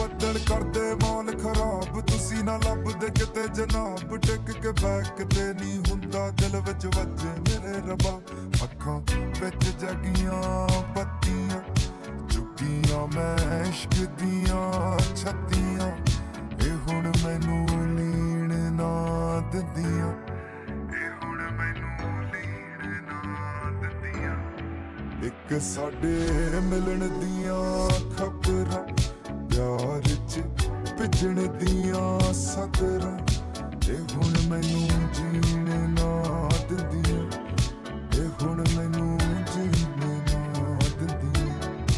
ਬੱਦਲ ਕਰਦੇ ਮੌਲ ਖਰਾਬ, ਤੁਸੀਂ ਨਾ ਲੱਭਦੇ ਕਿਤੇ ਜਨਾਬ। ਟਿਕ ਕੇ ਬੈਕ ਤੇ ਨਹੀਂ ਹੁੰਦਾ, ਦਿਲ ਵਿੱਚ ਵੱਜੇ ਮੇਰੇ ਰੱਬਾ। ਅੱਖਾਂ ਵਿੱਚ ਜਗੀਆਂ ਬੱਤੀਆਂ, ਚੁੱਕੀਆਂ ਮੈਂ ਇਸ਼ਕ ਦੀਆਂ ਛੱਤੀਆਂ। ਇਹ ਹੁਣ ਮੈਨੂੰ ਲੀਣ ਨਾ ਦਿੰਦੀਆਂ, ਇਹ ਹੁਣ ਮੈਨੂੰ ਲੀਣ ਨਾ ਦਿੰਦੀਆਂ। ਇੱਕ ਸਾਡੇ ਮਿਲਣ ਦੀਆਂ ਖਬਰਾਂ, ਪਿਆਰ ਚ ਭਿੱਜਣ ਦੀਆਂ ਸਦਰਾਂ। ਇਹ ਹੁਣ ਮੈਨੂੰ ਜੀਣ ਨਾ ਦਿੰਦੀਆਂ, ਇਹ ਹੁਣ ਮੈਨੂੰ ਜੀਣ ਨਾ ਦਿੰਦੀਆਂ।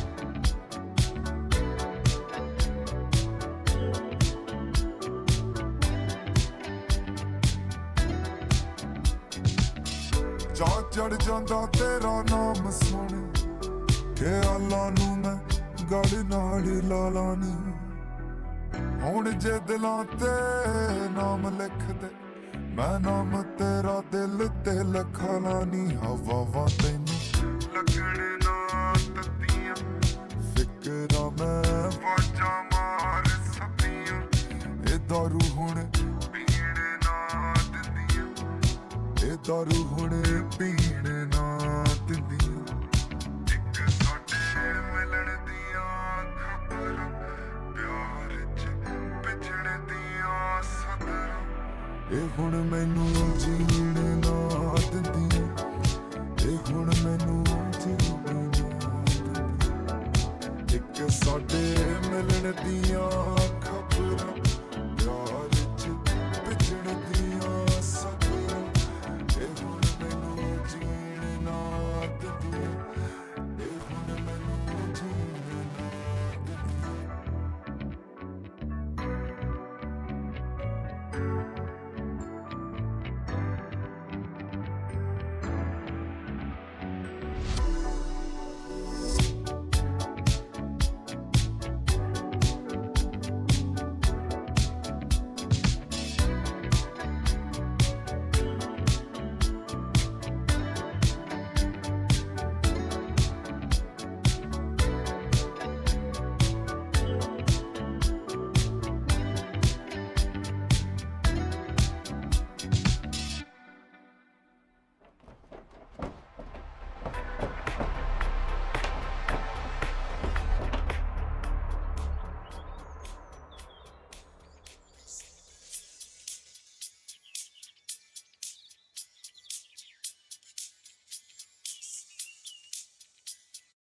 ਚਾਅ ਚੜ ਜਾਂਦਾ ਤੇਰਾ ਨਾਮ ਸੁਣ ਕੇ, ਆਲਾ ਨੂੰ ਮੈਂ ਗਲ ਨਾਲ ਲਾ ਲਾਨੀ। ਹੁਣ ਜੇ ਦਿਲਾਂ ਤੇ ਨਾਮ ਲਿਖਦੇ, ਮੈਂ ਨਾਮ ਤੇਰਾ ਦਿਲ ਤੇ ਲਿਖਾ ਲਾਨੀ। ਹਵਾਵਾਂ ਤੈਨੂੰ ਲੱਗਣ ਨਾ ਤੱਤੀਆਂ, ਫਿਕਰਾਂ ਮੈਂ ਵਾਜਾਂ ਮਾਰ ਸਕਦੀਆਂ। ਇਹ ਦਾਰੂ ਹੁਣ ਪੀਣ ਨਾ ਦਿੰਦੀਆਂ, ਇਹ ਦਾਰੂ ਹੁਣ ਪੀਣ ਨਾ ਦਿੰਦੀਆਂ। ਇੱਕ ਸਾਡੇ ਮਿਲਣ ਦੀਆਂ ਖਬਰਾਂ, ਪਿਆਰ ਚ ਭਿੱਜਣ ਦੀਆਂ ਸਦਰਾਂ। ਇਹ ਹੁਣ ਮੈਨੂੰ ਜੀਣ ਨਾ ਦਿੰਦੀਆਂ, ਇਹ ਹੁਣ ਮੈਨੂੰ ਜੀਣ ਨਾ ਦਿੰਦੀਆਂ। ਇੱਕ ਸਾਡੇ ਮਿਲਣ ਦੀਆਂ